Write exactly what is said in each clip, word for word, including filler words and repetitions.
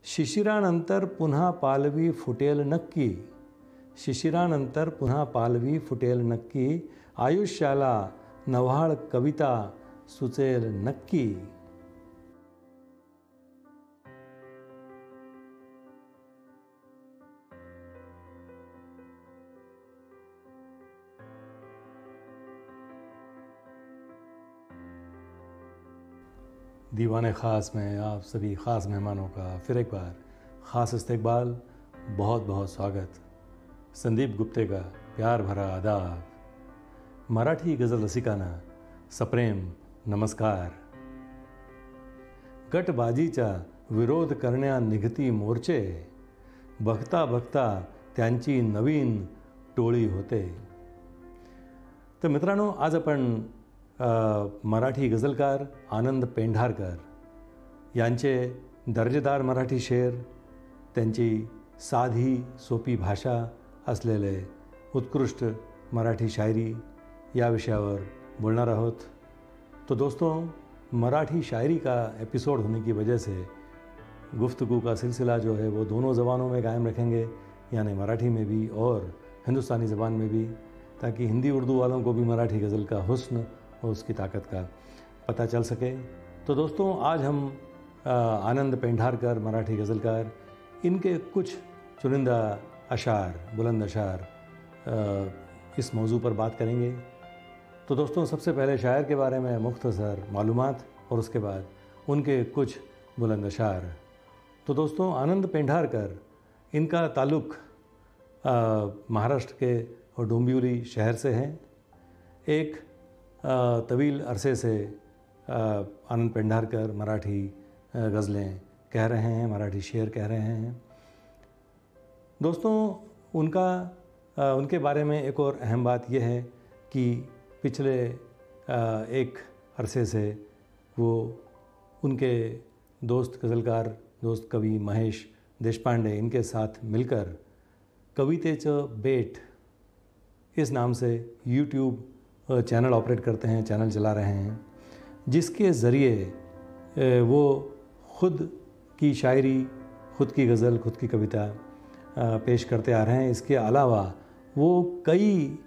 शिशिरानंतर पुन्हा पालवी फुटेल नक्की, शिशिरानंतर पुन्हा पालवी फुटेल नक्की, आयुष्याला नव्हाळ कविता सुचेल नक्की. दीवाने ख़ास में आप सभी ख़ास मेहमानों का फिर एक बार ख़ास इस्तकबाल, बहुत बहुत स्वागत. संदीप गुप्ते का प्यार भरा आदाब. मराठी गज़ल रसिकांना सप्रेम नमस्कार. गटबाजीचा विरोध करण्या निघती मोर्चे, बघता बघता त्यांची नवीन टोळी होते. तर मित्रांनो, आज आपण मराठी गझलकार आनंद पेंढारकर यांचे दर्जेदार मराठी शेर, त्यांची साधी सोपी भाषा असलेले उत्कृष्ट मराठी शायरी या विषयावर बोलणार आहोत. तो दोस्तों, मराठी शायरी का एपिसोड होने की वजह से गुफ्तगू का सिलसिला जो है वो दोनों ज़बानों में कायम रखेंगे, यानी मराठी में भी और हिंदुस्तानी ज़बान में भी, ताकि हिंदी उर्दू वालों को भी मराठी गज़ल का हुस्न और उसकी ताकत का पता चल सके. तो दोस्तों, आज हम आनंद पेंढारकर मराठी गज़लकार, इनके कुछ चुनिंदा अशार, बुलंद अशार, इस मौजू पर बात करेंगे. तो दोस्तों, सबसे पहले शायर के बारे में मुख्तसर मालूमात और उसके बाद उनके कुछ बुलंद अशार. तो दोस्तों, आनंद पेंढारकर, इनका ताल्लुक़ महाराष्ट्र के डोंबिवली शहर से है. एक तवील अरसे से आनंद पेंढारकर मराठी गज़लें कह रहे हैं, मराठी शेर कह रहे हैं. दोस्तों, उनका उनके बारे में एक और अहम बात यह है कि पिछले एक अरसे से वो उनके दोस्त गज़लकार, दोस्त कवि महेश देशपांडे, इनके साथ मिलकर कवितेचं बेट इस नाम से यूट्यूब चैनल ऑपरेट करते हैं, चैनल चला रहे हैं, जिसके ज़रिए वो ख़ुद की शायरी, ख़ुद की गज़ल, ख़ुद की कविता पेश करते आ रहे हैं. इसके अलावा वो कई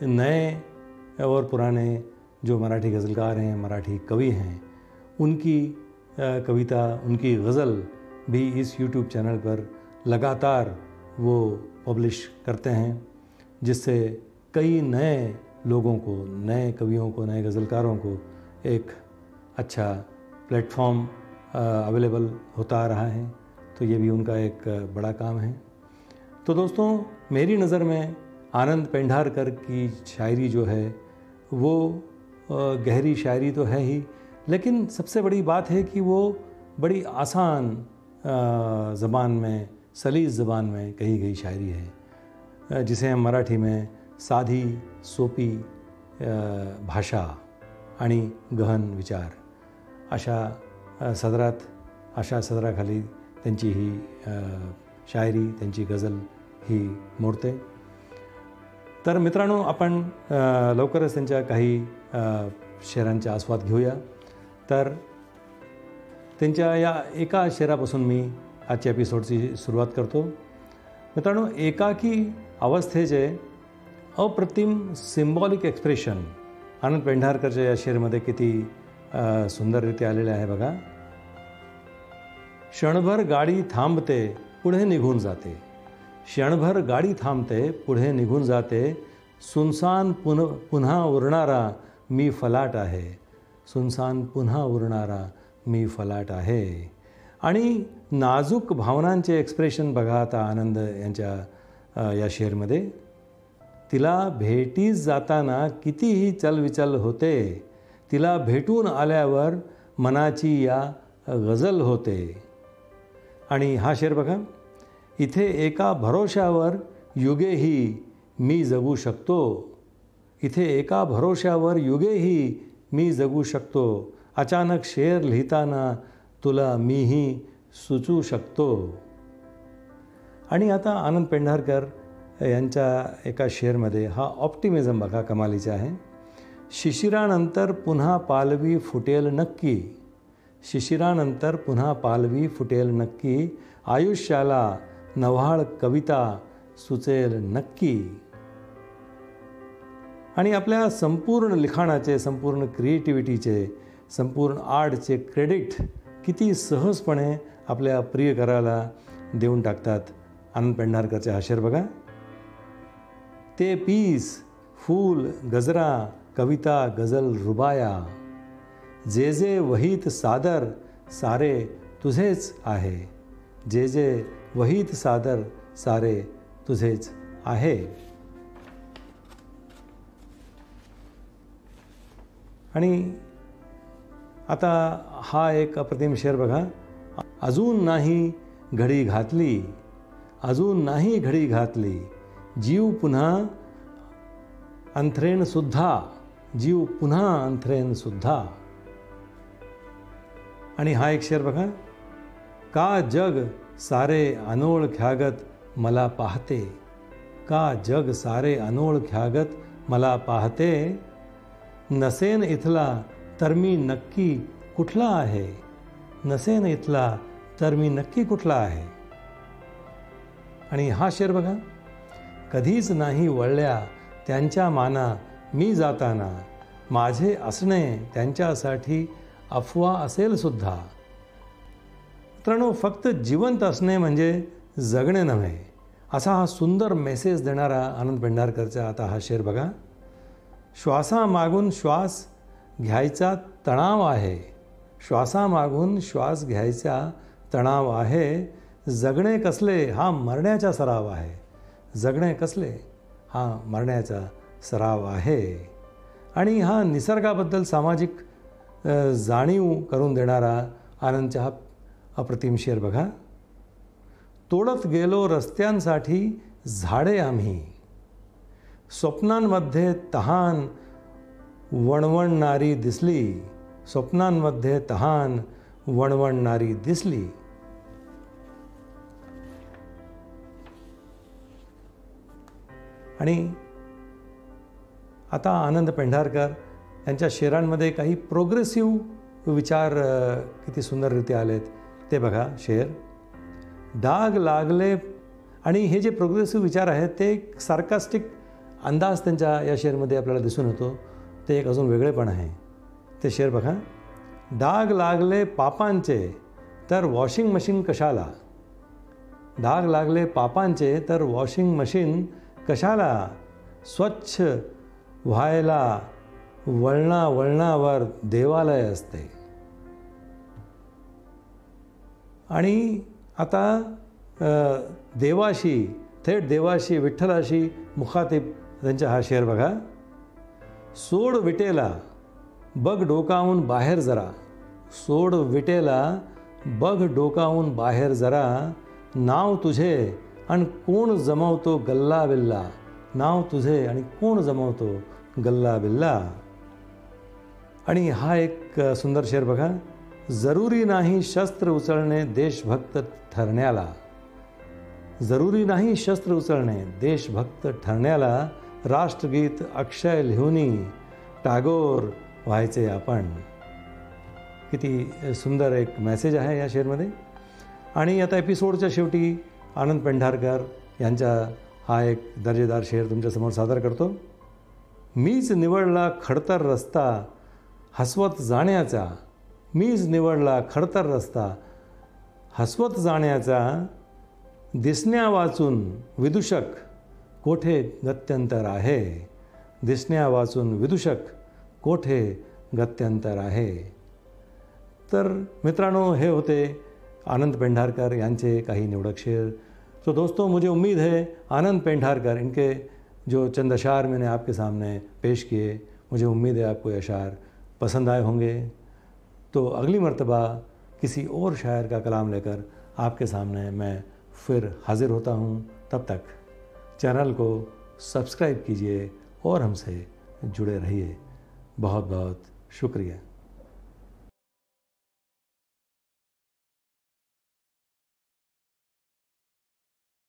नए और पुराने जो मराठी गज़लकार हैं, मराठी कवि हैं, उनकी कविता, उनकी गज़ल भी इस यूट्यूब चैनल पर लगातार वो पब्लिश करते हैं, जिससे कई नए लोगों को, नए कवियों को, नए गज़लकारों को एक अच्छा प्लेटफॉर्म अवेलेबल होता आ रहा है. तो ये भी उनका एक बड़ा काम है. तो दोस्तों, मेरी नज़र में आनंद पेंढारकर की शायरी जो है वो गहरी शायरी तो है ही, लेकिन सबसे बड़ी बात है कि वो बड़ी आसान ज़बान में, सलीस ज़बान में कही गई शायरी है, जिसे हम मराठी में साधी सोपी भाषा आणि गहन विचार अशा सदरात, अशा सदराखाली त्यांची ही शायरी, त्यांची गज़ल ही मोडते. तर मित्रांनो, आपण लवकरच त्यांच्या काही शेरांचा आस्वाद घेऊया. तर त्यांच्या या एका शेरापासून मी आजच्या एपिसोडची सुरुवात करतो. मित्रांनो, एकाकी अवस्थेचे अप्रतिम सिम्बॉलिक एक्सप्रेशन आनंद पेंढारकरच्या या शेरमध्ये किती सुंदररित्या आलेले आहे बघा. क्षणभर गाडी थांबते, पुढे निघून जाते. क्षणभर गाडी थांबते, पुढे निघून जाते. सुनसान पुन पुन्हा उरणारा मी फलाट आहे. सुनसान पुन्हा उरणारा मी फलाट आहे. आणि नाजूक भावनांचे एक्सप्रेशन बघा आता आनंद यांच्या या शेरमध्ये. तिला भेटीस जाताना कितीही चलविचल होते. तिला भेटून आल्यावर मनाची या गझल होते. आणि हा शेर बघा. इथे एका भरोशावर युगेही मी जगू शकतो. इथे एका भरोशावर युगेही मी जगू शकतो. अचानक शेर लिहिताना तुला मीही सुचू शकतो. आणि आता आनंद पेंढारकर यांच्या एका शेरमध्ये हा ऑप्टिमिझम बघा कमालीचा आहे. शिशिरानंतर पुन्हा पालवी फुटेल नक्की. शिशिरानंतर पुन्हा पालवी फुटेल नक्की, आयुष्याला नव्हाळ कविता सुचेल नक्की. आणि आपल्या संपूर्ण लिखाणाचे, संपूर्ण क्रिएटिव्हिटीचे, संपूर्ण आर्टचे क्रेडिट किती सहजपणे आपल्या प्रियकराला देऊन टाकतात आनंद पेंढारकरचे हा शेर बघा. ते पीस फूल गजरा कविता गजल रुबाया, जे जे वहीत सादर सारे तुझेच आहे, जे जे वहीत सादर सारे तुझेच आहे. आणि आता हा एक अप्रतिम शेर बघा. अजून नाही घडी घातली, अजून नाही घडी घातली, जीव पुन्हा अंथरेण सुद्धा, जीव पुन्हा अंथरेण सुद्धा. आणि हा एक शेर बघा. का जग सारे अनोळख्यागत मला पाहते, का जग सारे अनोळख्यागत मला पाहते, नसेन इथला तर मी नक्की कुठला आहे, नसेन इथला तर मी नक्की कुठला आहे. आणि हा शेर बघा. कधीच नाही वळल्या त्यांच्या माना मी जाताना, माझे असणे त्यांच्यासाठी अफवा असेल सुद्धा. मित्रांनो, फक्त जिवंत असणे म्हणजे जगणे नव्हे, असा हा सुंदर मेसेज देणारा आनंद पेंढारकरचा आता हा शेर बघा. श्वासामागून श्वास घ्यायचा तणाव आहे, श्वासामागून श्वास घ्यायचा तणाव आहे, जगणे कसले हा मरण्याचा सराव आहे, जगणे कसले हा मरण्याचा सराव आहे. आणि हा निसर्गाबद्दल सामाजिक जाणीव करून देणारा आनंदचा हा अप्रतिम शेर बघा. तोडत गेलो रस्त्यांसाठी झाडे आम्ही, स्वप्नांमध्ये तहान वणवणणारी दिसली, स्वप्नांमध्ये तहान वणवणणारी दिसली. आणि आता आनंद पेंढारकर यांच्या शेरांमध्ये काही प्रोग्रेसिव्ह विचार किती सुंदररीत्या आलेत ते बघा. शेर. डाग लागले, आणि हे जे प्रोग्रेसिव्ह विचार आहेत ते एक सार्कास्टिक अंदाज त्यांच्या या शेरमध्ये आपल्याला दिसून येतो. ते एक अजून वेगळेपण आहे. ते शेर बघा. डाग लागले पापांचे तर वॉशिंग मशीन कशाला, डाग लागले पापांचे तर वॉशिंग मशीन कशाला, स्वच्छ व्हायला वळणा वळणावर देवालय असते. आणि आता देवाशी, थेट देवाशी, विठ्ठलाशी मुखातिब त्यांचा हा शेर बघा. सोड विटेला बघ डोकावून बाहेर जरा, सोड विटेला बघ डोकावून बाहेर जरा, नाव तुझे आणि कोण जमवतो गल्ला बिल्ला, नाव तुझे आणि कोण जमवतो गल्ला बिल्ला. आणि हा एक सुंदर शेर बघा. जरुरी नाही शस्त्र उचलणे देशभक्त ठरण्याला, जरुरी नाही शस्त्र उचलणे देशभक्त ठरण्याला, राष्ट्रगीत अक्षय लिहुनी टागोर व्हायचे आपण. किती सुंदर एक मेसेज आहे या शेरमध्ये. आणि आता एपिसोडच्या शेवटी आनंद पेंढारकर यांचा हा एक दर्जेदार शेर तुमच्यासमोर सादर करतो. मीच निवडला खडतर रस्ता हसवत जाण्याचा, मीच निवडला खडतर रस्ता हसवत जाण्याचा, दिसण्या वाचून विदूषक कोठे गत्यंतर आहे, दिसण्या वाचून विदूषक कोठे गत्यंतर आहे. तर मित्रांनो, हे होते आनंद पेंढारकर यांचे काही निवडक शेर. तो दोस्तों, मुझे उम्मीद है आनंद पेंढारकर, इनके जो चंद अशार मैंने आपके सामने पेश किए, मुझे उम्मीद है आपको ये अशार पसंद आए होंगे. तो अगली मर्तबा किसी और शायर का कलाम लेकर आपके सामने मैं फिर हाजिर होता हूँ. तब तक चैनल को सब्सक्राइब कीजिए और हमसे जुड़े रहिए. बहुत बहुत शुक्रिया.